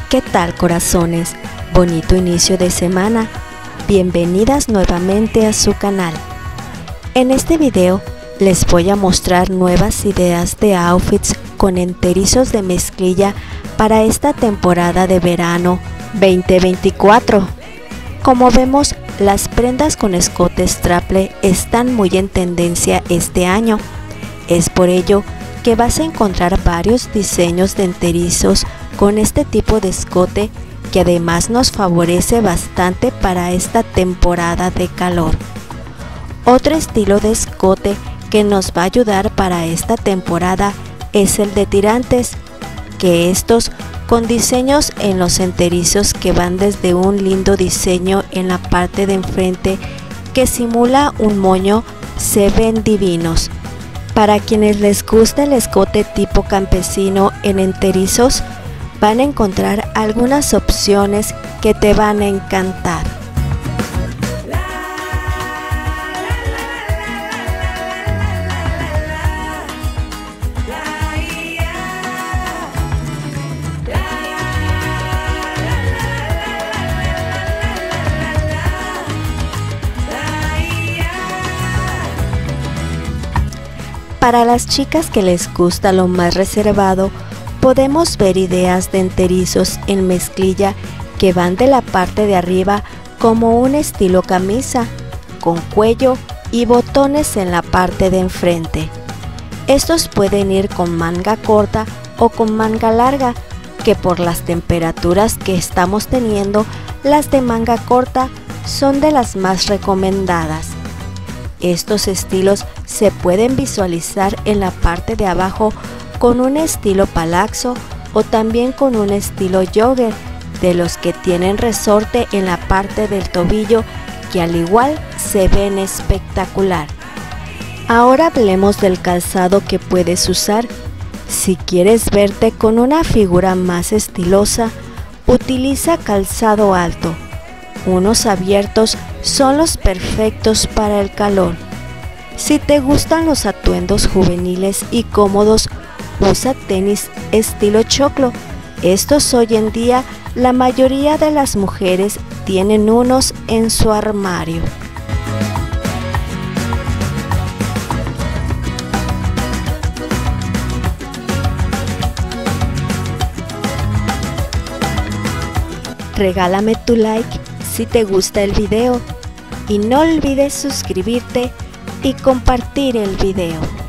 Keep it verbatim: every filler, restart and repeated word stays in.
¿Qué tal, corazones? Bonito inicio de semana. Bienvenidas nuevamente a su canal. En este video les voy a mostrar nuevas ideas de outfits con enterizos de mezclilla para esta temporada de verano veinte veinticuatro. Como vemos, las prendas con escote straple están muy en tendencia este año. Es por ello que vas a encontrar varios diseños de enterizos con este tipo de escote que además nos favorece bastante para esta temporada de calor. Otro estilo de escote que nos va a ayudar para esta temporada es el de tirantes, que estos con diseños en los enterizos que van desde un lindo diseño en la parte de enfrente que simula un moño se ven divinos. Para quienes les gusta el escote tipo campesino en enterizos, van a encontrar algunas opciones que te van a encantar. Para las chicas que les gusta lo más reservado, podemos ver ideas de enterizos en mezclilla que van de la parte de arriba como un estilo camisa, con cuello y botones en la parte de enfrente. Estos pueden ir con manga corta o con manga larga, que por las temperaturas que estamos teniendo, las de manga corta son de las más recomendadas. Estos estilos se pueden visualizar en la parte de abajo con un estilo palazzo o también con un estilo jogger, de los que tienen resorte en la parte del tobillo que al igual se ven espectacular. Ahora hablemos del calzado que puedes usar. Si quieres verte con una figura más estilosa, utiliza calzado alto. Unos abiertos son los perfectos para el calor. Si te gustan los atuendos juveniles y cómodos, usa tenis estilo choclo. Estos hoy en día la mayoría de las mujeres tienen unos en su armario. Regálame tu like si te gusta el video y no olvides suscribirte y compartir el video.